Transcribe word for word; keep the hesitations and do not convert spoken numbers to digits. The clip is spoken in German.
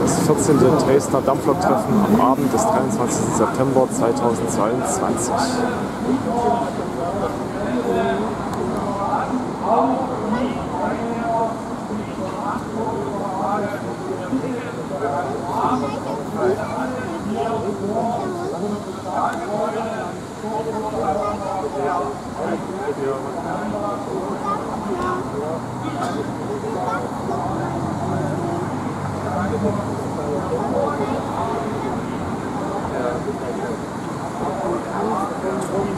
das vierzehnte Dresdner Dampflok-Treffen am Abend des dreiundzwanzigsten September zweitausendzweiundzwanzig. Ja.